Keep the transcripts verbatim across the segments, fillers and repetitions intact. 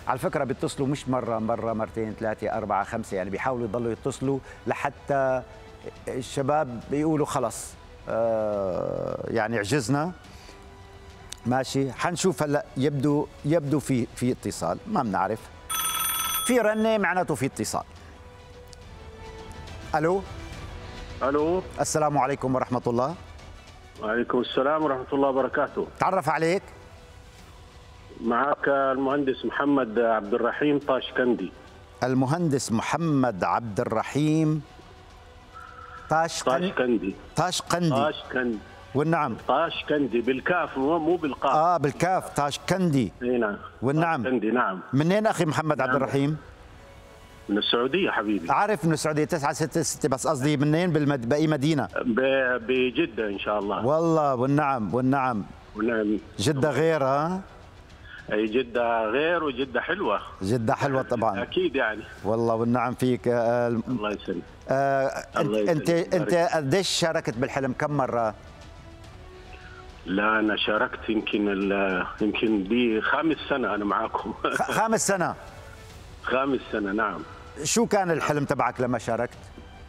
على فكره بيتصلوا مش مره مره مرتين ثلاثه اربعه خمسه، يعني بيحاولوا يضلوا يتصلوا لحتى الشباب بيقولوا خلص آه يعني عجزنا. ماشي، حنشوف هلا. يبدو يبدو في في اتصال، ما بنعرف، في رنه معناته في اتصال. الو الو، السلام عليكم ورحمه الله. وعليكم السلام ورحمه الله وبركاته. تعرف عليك. معك المهندس محمد عبد الرحيم طاشكندي. المهندس محمد عبد الرحيم طاشكندي. طاشكندي طاشكندي طاشكندي والنعم. طاشكندي بالكاف مو بالقاف. اه بالكاف، طاشكندي. اي نعم. والنعم. طاشكندي نعم. منين اخي محمد نعم. عبد الرحيم؟ من السعوديه حبيبي. عارف من السعوديه تسعة ستة ستة، بس قصدي منين بالمد... باي مدينه؟ بجده ان شاء الله. والله والنعم والنعم. ونعم. جده غير ها؟ اي جده غير، وجده حلوه. جده حلوه طبعا. اكيد يعني. والله والنعم فيك. آه الله يسلمك. آه الله انت يسلمك. انت قديش شاركت بالحلم؟ كم مره؟ لا انا شاركت يمكن ال... يمكن دي خامس سنه انا معاكم. خامس سنه. خامس سنه نعم. شو كان الحلم تبعك لما شاركت؟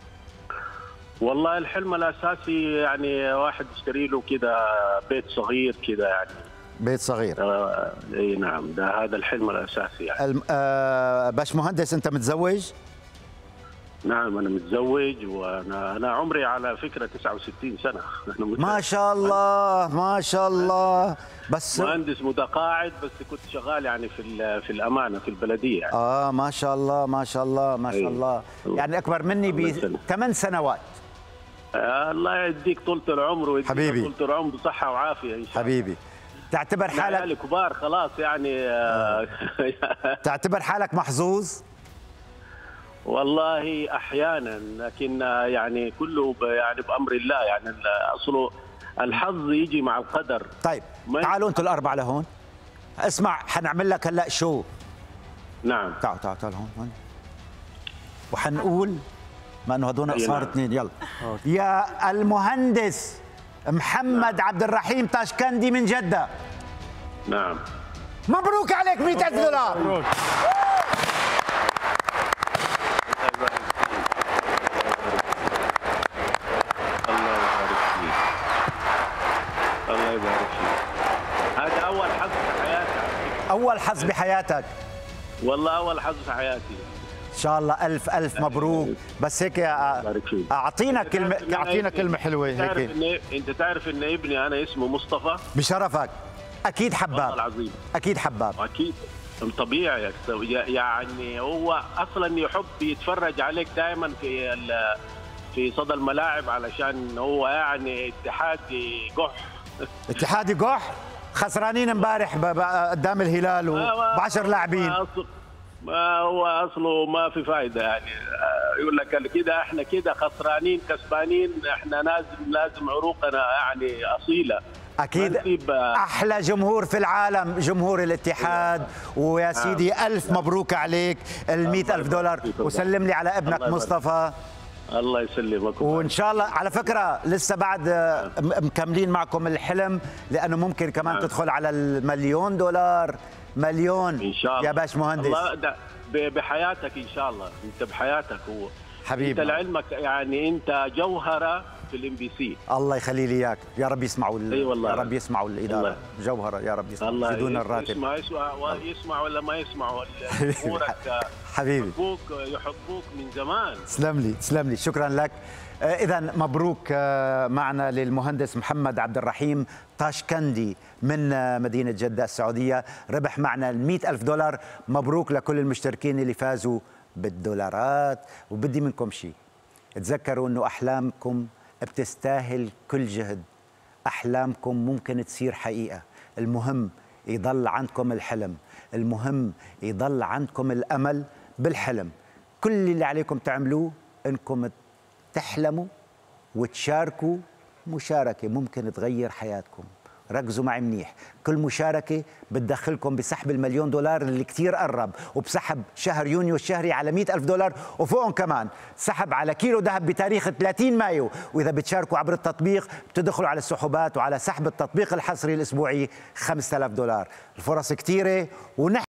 والله الحلم الاساسي يعني واحد يشتري له كده بيت صغير كده يعني. بيت صغير. آه اي نعم، ده هذا الحلم الاساسي يعني. الم... آه باش مهندس، انت متزوج؟ نعم انا متزوج، وانا انا عمري على فكره تسعة وستين سنه. أنا ما شاء الله ما شاء الله. بس مهندس متقاعد، بس كنت شغال يعني في في الامانه في البلديه يعني. اه ما شاء الله ما شاء الله ما شاء الله. يعني اكبر مني بثمان سنوات. آه الله يديك طولة العمر ويديك حبيبي. طولة العمر بصحه وعافيه ان شاء الله. حبيبي، تعتبر حالك يعني كبار خلاص يعني. آه تعتبر حالك محظوظ؟ والله احيانا، لكن يعني كله يعني بامر الله، يعني اصله الحظ يجي مع القدر. طيب تعالوا انتوا الاربعه لهون، اسمع حنعمل لك هلا شو. نعم. تعالوا تعالوا تعالوا هون، وحنقول ما انه هذول صار اثنين. يلا. يا المهندس محمد نعم. عبد الرحيم طاشكندي من جده. نعم. مبروك عليك مئة ألف دولار. مبروك. الله يبارك فيك. هذا أول حظ في حياتك. أول حظ بحياتك. والله أول حظ في حياتي. إن شاء الله ألف ألف مبروك. بس هيك أعطينا كلمة، أعطينا كلمة حلوة هيك. تعرف إن أنت تعرف إن ابني أنا اسمه مصطفى؟ بشرفك. أكيد حباب. والله العظيم. أكيد حباب. أكيد. طبيعي يعني، هو أصلا يحب يتفرج عليك دائما في في صدى الملاعب، علشان هو يعني اتحادي قح. اتحادي قح؟ خسرانين امبارح قدام الهلال وبعشر لاعبين. ما هو اصله ما في فايده يعني. يقول لك كده احنا كده خسرانين كسبانين، احنا لازم لازم عروقنا يعني اصيله. اكيد احلى جمهور في العالم جمهور الاتحاد. ويا سيدي الف مبروك عليك ال مئة ألف دولار، وسلم لي على ابنك مصطفى. الله يسلمك. وان شاء الله على فكره لسه بعد مكملين معكم الحلم، لانه ممكن كمان آه. تدخل على المليون دولار. مليون ان شاء الله يا باش مهندس. الله بحياتك ان شاء الله. انت بحياتك هو حبيبي. انت لعلمك يعني انت جوهره في الام بي سي. الله يخلي لي اياك. يا رب يسمعوا اي والله. يا رب يسمعوا الاداره. الله. جوهره يا رب يسمعوا بدون الراتب. يسمع يسمع يسمع ولا ما يسمعوا امورك. حبيبي يحبوك يحبوك من زمان. تسلم لي تسلم لي، شكرا لك. إذا مبروك معنا للمهندس محمد عبد الرحيم طاشكندي من مدينة جدة السعودية، ربح معنا المئة ألف دولار. مبروك لكل المشتركين اللي فازوا بالدولارات. وبدي منكم شيء، تذكروا أنه أحلامكم بتستاهل كل جهد. أحلامكم ممكن تصير حقيقة. المهم يضل عندكم الحلم، المهم يضل عندكم الأمل بالحلم. كل اللي عليكم تعملوه أنكم تحلموا وتشاركوا. مشاركة ممكن تغير حياتكم. ركزوا معي منيح، كل مشاركة بتدخلكم بسحب المليون دولار اللي كتير قرب، وبسحب شهر يونيو الشهري على مئة ألف دولار، وفوقهم كمان سحب على كيلو ذهب بتاريخ ثلاثين مايو. وإذا بتشاركوا عبر التطبيق بتدخلوا على السحوبات، وعلى سحب التطبيق الحصري الأسبوعي خمسة آلاف دولار. الفرص كتيرة ونحن